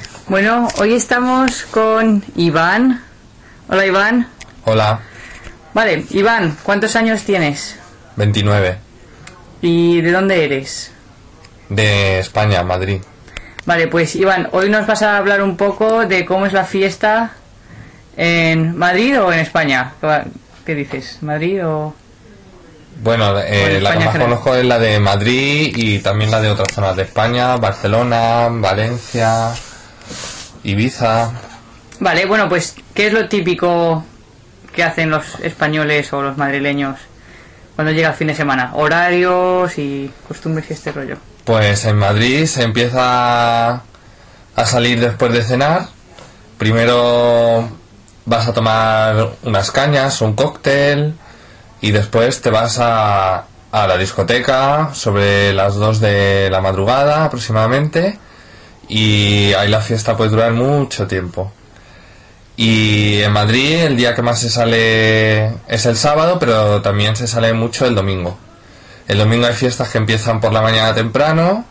Bueno, hoy estamos con Iván. Hola, Iván. Hola. Vale, Iván, ¿cuántos años tienes? 29. ¿Y de dónde eres? De España, Madrid. Vale, pues Iván, hoy nos vas a hablar un poco de cómo es la fiesta en Madrid o en España. ¿Qué dices? ¿Madrid o...? Bueno, la que más conozco es la de Madrid y también la de otras zonas de España, Barcelona, Valencia, Ibiza. Vale, bueno, pues, ¿qué es lo típico que hacen los españoles o los madrileños cuando llega el fin de semana? Horarios y costumbres y este rollo. Pues en Madrid se empieza a salir después de cenar. Primero vas a tomar unas cañas, un cóctel, y después te vas a la discoteca sobre las 2 de la madrugada aproximadamente, y ahí la fiesta puede durar mucho tiempo. Y en Madrid el día que más se sale es el sábado, pero también se sale mucho el domingo. El domingo hay fiestas que empiezan por la mañana temprano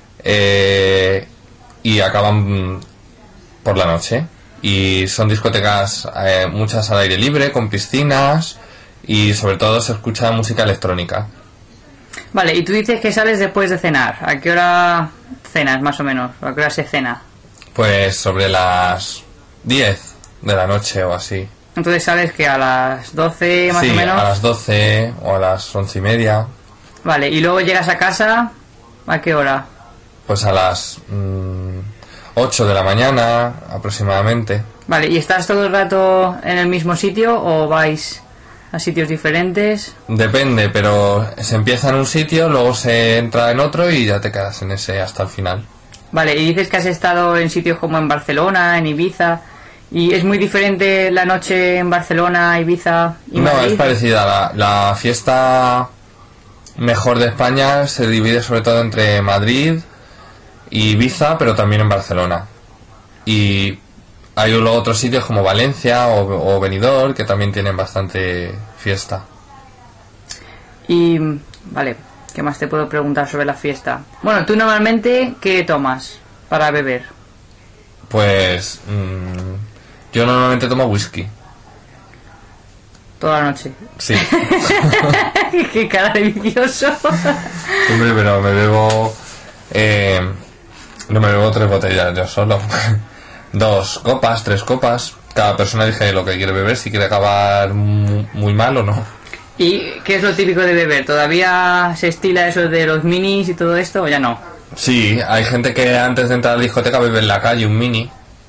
y acaban por la noche. Y son discotecas muchas al aire libre, con piscinas, y sobre todo se escucha música electrónica. Vale, y tú dices que sales después de cenar. ¿A qué hora cenas, más o menos? ¿A qué hora se cena? Pues sobre las 10 de la noche o así. Entonces sales que a las 12 más o menos. Sí, a las 12 o a las 11:30. Vale, y luego llegas a casa, ¿a qué hora? Pues a las 8 de la mañana aproximadamente. Vale, ¿y estás todo el rato en el mismo sitio o vais a sitios diferentes? Depende, pero se empieza en un sitio, luego se entra en otro y ya te quedas en ese hasta el final. Vale, y dices que has estado en sitios como en Barcelona, en Ibiza, ¿y es muy diferente la noche en Barcelona, Ibiza y Madrid? No, es parecida. La fiesta mejor de España se divide sobre todo entre Madrid y Ibiza, pero también en Barcelona. Y hay luego otros sitios como Valencia o Benidorm que también tienen bastante fiesta. Y, vale, ¿qué más te puedo preguntar sobre la fiesta? Bueno, ¿tú normalmente qué tomas para beber? Pues yo normalmente tomo whisky. ¿Toda la noche? Sí. ¡Qué cara de vicioso! Hombre, pero me bebo... no me bebo 3 botellas yo solo. 2 copas, 3 copas. Cada persona elige lo que quiere beber, si quiere acabar muy mal o no. ¿Y qué es lo típico de beber? ¿Todavía se estila eso de los minis y todo esto o ya no? Sí, hay gente que antes de entrar a la discoteca bebe en la calle un mini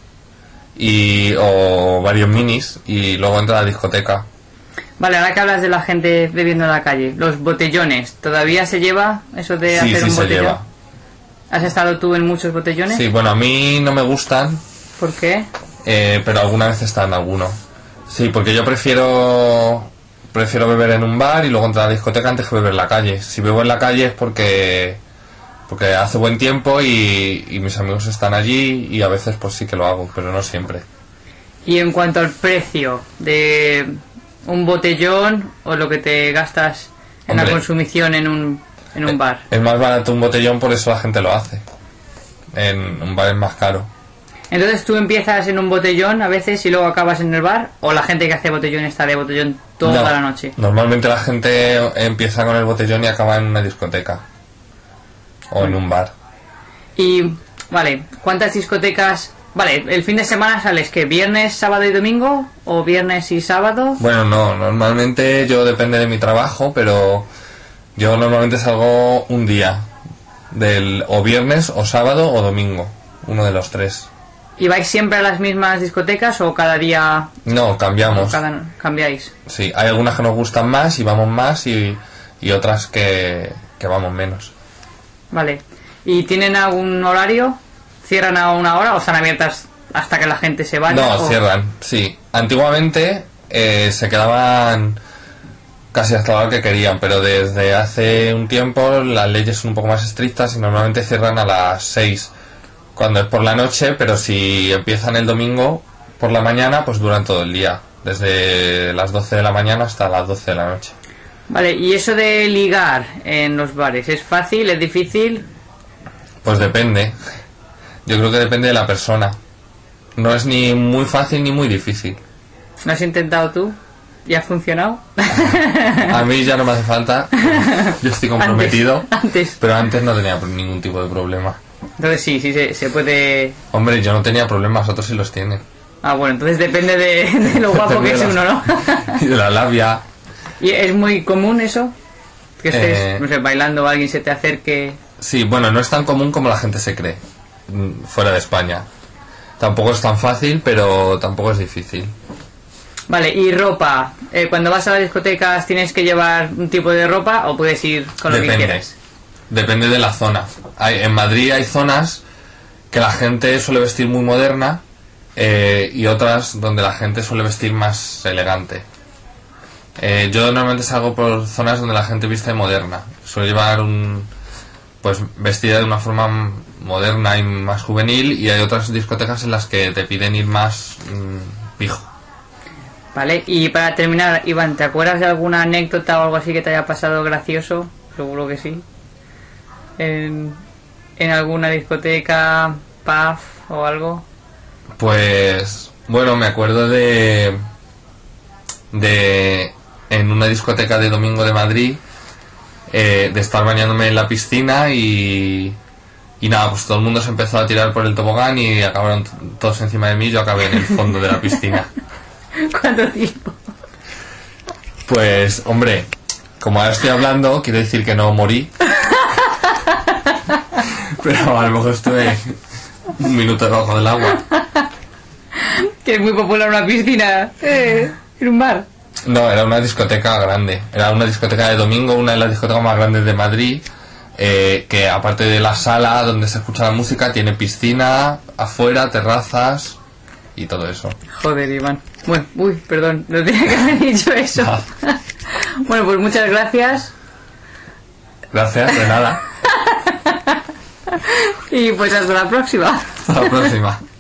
o varios minis y luego entra a la discoteca. Vale, ahora que hablas de la gente bebiendo en la calle, los botellones, ¿todavía se lleva eso de hacer un botellón? Sí, se lleva. ¿Has estado tú en muchos botellones? Sí, bueno, a mí no me gustan. ¿Por qué? Pero alguna vez está en alguno. Sí, porque yo prefiero beber en un bar y luego entrar a la discoteca antes que beber en la calle. Si bebo en la calle es porque hace buen tiempo y mis amigos están allí y a veces pues sí que lo hago, pero no siempre. Y en cuanto al precio de un botellón o lo que te gastas en la consumición en un bar. Es más barato un botellón, por eso la gente lo hace. En un bar es más caro. Entonces tú empiezas en un botellón a veces y luego acabas en el bar, o la gente que hace botellón está de botellón toda la noche. Normalmente la gente empieza con el botellón y acaba en una discoteca o en un bar. Y vale, ¿cuántas discotecas? Vale, el fin de semana sales ¿qué? ¿Viernes, sábado y domingo? ¿O viernes y sábado? Bueno, no, normalmente yo depende de mi trabajo, pero yo normalmente salgo un día, o viernes, o sábado, o domingo, uno de los 3. ¿Y vais siempre a las mismas discotecas o cada día? No, cambiamos. ¿Cambiáis? Sí, hay algunas que nos gustan más y vamos más y otras que vamos menos. Vale, ¿y tienen algún horario? ¿Cierran a una hora o están abiertas hasta que la gente se vaya? No, cierran, sí. Antiguamente se quedaban casi hasta la hora que querían, pero desde hace un tiempo las leyes son un poco más estrictas y normalmente cierran a las 6, cuando es por la noche, pero si empiezan el domingo por la mañana, pues duran todo el día, desde las 12 de la mañana hasta las 12 de la noche. Vale, ¿y eso de ligar en los bares es fácil, es difícil? Pues depende. Yo creo que depende de la persona. No es ni muy fácil ni muy difícil. ¿Lo has intentado tú? ¿Y ha funcionado? A mí ya no me hace falta. Yo estoy comprometido. Antes. Pero antes no tenía ningún tipo de problema. Entonces sí se puede... Hombre, yo no tenía problemas, otros sí los tienen. Ah, bueno, entonces depende de lo guapo que es uno, ¿no? Y de la labia. ¿Y es muy común eso? Que estés, no sé, bailando o alguien se te acerque... Sí, bueno, no es tan común como la gente se cree, fuera de España. Tampoco es tan fácil, pero tampoco es difícil. Vale, y ropa. Cuando vas a las discotecas, ¿tienes que llevar un tipo de ropa o puedes ir con lo que quieras? Depende de la zona. En Madrid hay zonas que la gente suele vestir muy moderna y otras donde la gente suele vestir más elegante. Yo normalmente salgo por zonas donde la gente viste moderna. Suele llevar pues vestida de una forma moderna y más juvenil, y hay otras discotecas en las que te piden ir más pijo. Vale, y para terminar, Iván, ¿te acuerdas de alguna anécdota o algo así que te haya pasado gracioso? Seguro que sí. En alguna discoteca, pub o algo. Pues bueno, me acuerdo de en una discoteca de Domingo de Madrid, de estar bañándome en la piscina y nada, pues todo el mundo se empezó a tirar por el tobogán y acabaron todos encima de mí. Yo acabé en el fondo de la piscina. ¿Cuánto tiempo? Pues hombre, como ahora estoy hablando, quiere decir que no morí. Pero a lo mejor estuve un minuto debajo del agua. Que es muy popular una piscina en un bar. No, era una discoteca grande. Era una discoteca de Domingo, una de las discotecas más grandes de Madrid, que aparte de la sala donde se escucha la música, tiene piscina, afuera, terrazas y todo eso. Joder, Iván. Bueno, uy, perdón, no tenía que haber dicho eso. No. Bueno, pues muchas gracias. Gracias, de nada. Y pues hasta la próxima. Hasta la próxima.